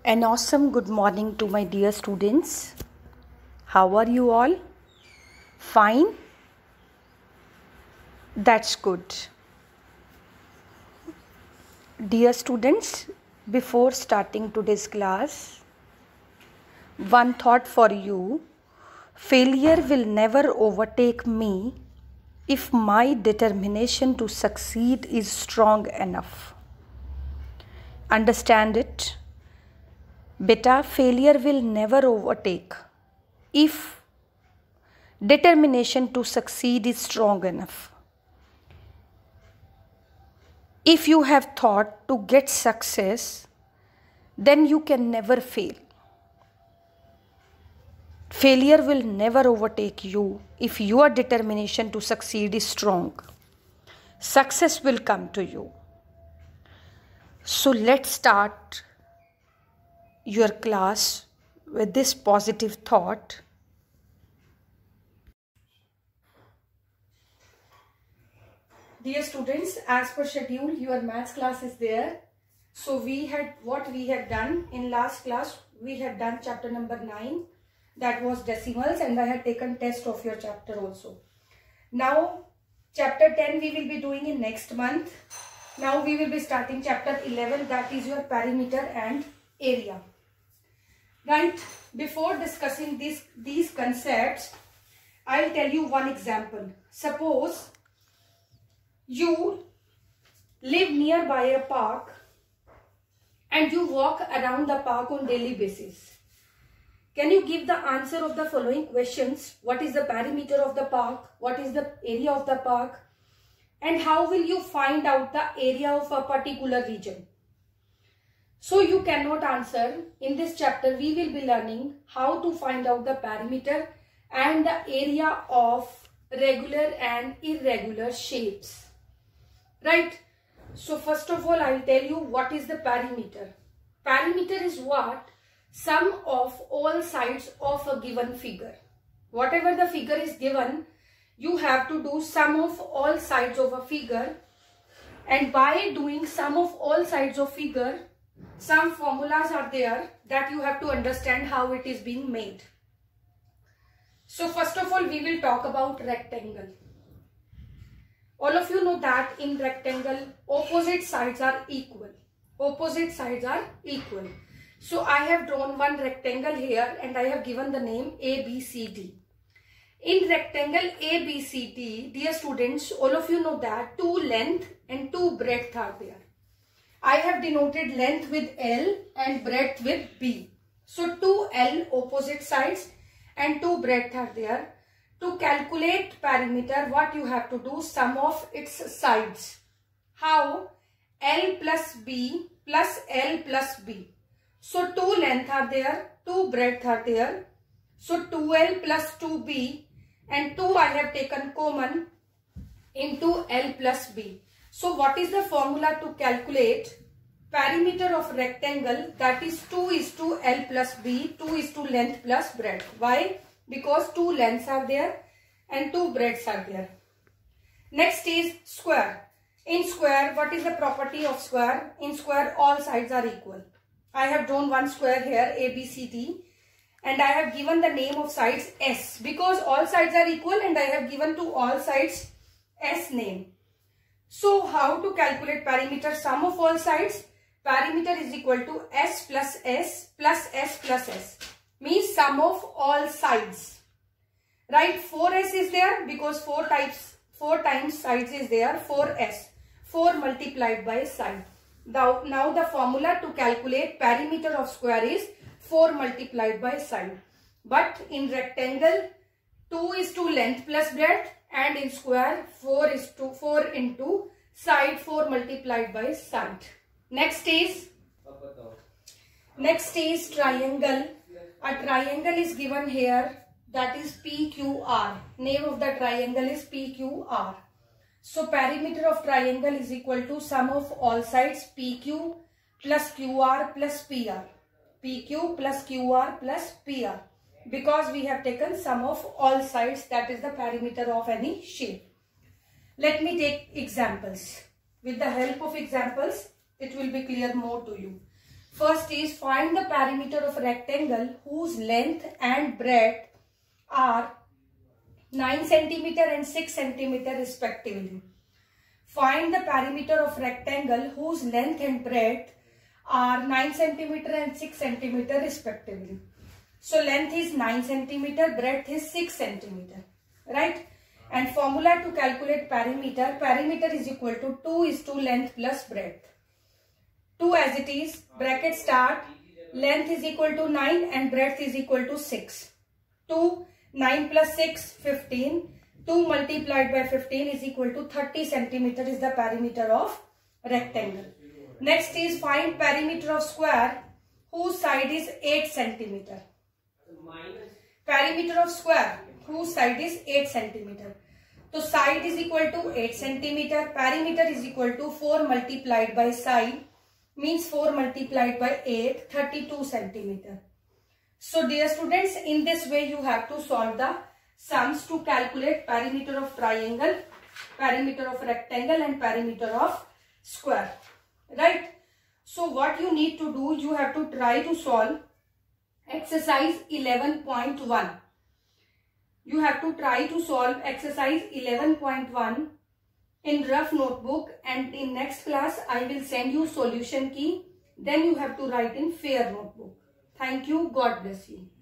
An awesome good morning to my dear students. How are you all? Fine? That's good. Dear students, before starting today's class, one thought for you. Failure will never overtake me if my determination to succeed is strong enough. Understand it? Beta, failure will never overtake if determination to succeed is strong enough. If you have thought to get success, then you can never fail. Failure will never overtake you if your determination to succeed is strong. Success will come to you. So let's start your class with this positive thought. Dear students, as per schedule, your maths class is there. So what we had done in last class, we had done chapter number 9, that was decimals, and I had taken test of your chapter also. Now chapter 10 we will be doing in next month. Now we will be starting chapter 11, that is your perimeter and area. Right, before discussing these concepts, I'll tell you one example. Suppose you live nearby a park and you walk around the park on daily basis. Can you give the answer of the following questions? What is the perimeter of the park? What is the area of the park? And how will you find out the area of a particular region? So you cannot answer. In this chapter, we will be learning how to find out the perimeter and the area of regular and irregular shapes. Right? So first of all, I will tell you what is the perimeter. Perimeter is what? Sum of all sides of a given figure. Whatever the figure is given, you have to do sum of all sides of a figure. And by doing sum of all sides of figure, some formulas are there that you have to understand how it is being made. So first of all, we will talk about rectangle. All of you know that in rectangle, opposite sides are equal. Opposite sides are equal. So I have drawn one rectangle here and I have given the name ABCD. In rectangle ABCD, dear students, all of you know that 2 length and 2 breadth are there. I have denoted length with L and breadth with B. So 2L opposite sides and 2 breadth are there. To calculate perimeter, what you have to do? Sum of its sides. How? L plus B plus L plus B. So 2 length are there, 2 breadth are there. So 2L plus 2B and 2 I have taken common into L plus B. So what is the formula to calculate perimeter of rectangle? That is 2 is to L plus B, 2 is to length plus breadth. Why? Because 2 lengths are there and 2 breadths are there. Next is square. In square, what is the property of square? In square, all sides are equal. I have drawn one square here, ABCD, and I have given the name of sides S because all sides are equal and I have given to all sides S name. So how to calculate perimeter? Sum of all sides. Perimeter is equal to S plus S plus S plus S. Means sum of all sides. Right? 4S is there because 4 times sides is there. 4S. 4 multiplied by side. Now the formula to calculate perimeter of square is 4 multiplied by side. But in rectangle, 2 is to length plus breadth, and in square 4 is to 4 into side, 4 multiplied by side. Next is triangle. A triangle is given here, that is PQR. Name of the triangle is PQR. So perimeter of triangle is equal to sum of all sides PQ plus QR plus PR. PQ plus QR plus PR. Because we have taken sum of all sides, that is the perimeter of any shape. Let me take examples. With the help of examples, it will be clear more to you. First is find the perimeter of a rectangle whose length and breadth are 9 cm and 6 cm respectively. Find the perimeter of rectangle whose length and breadth are 9 cm and 6 cm respectively. So length is 9 cm, breadth is 6 cm, right? And formula to calculate perimeter, perimeter is equal to 2 is to length plus breadth. 2 as it is, bracket start, length is equal to 9 and breadth is equal to 6. 2, 9 plus 6, 15. 2 multiplied by 15 is equal to 30 centimeter is the perimeter of rectangle. Next is find perimeter of square whose side is 8 centimeter. Perimeter of square whose side is 8 centimeter. So side is equal to 8 centimeter. Perimeter is equal to 4 multiplied by side means 4 multiplied by 8, 32 centimeter. So dear students, in this way you have to solve the sums to calculate perimeter of triangle, perimeter of rectangle and perimeter of square, right? So what you need to do, you have to try to solve exercise 11.1. You have to try to solve exercise 11.1 in rough notebook, and in next class I will send you solution key. Then you have to write in fair notebook. Thank you. God bless you.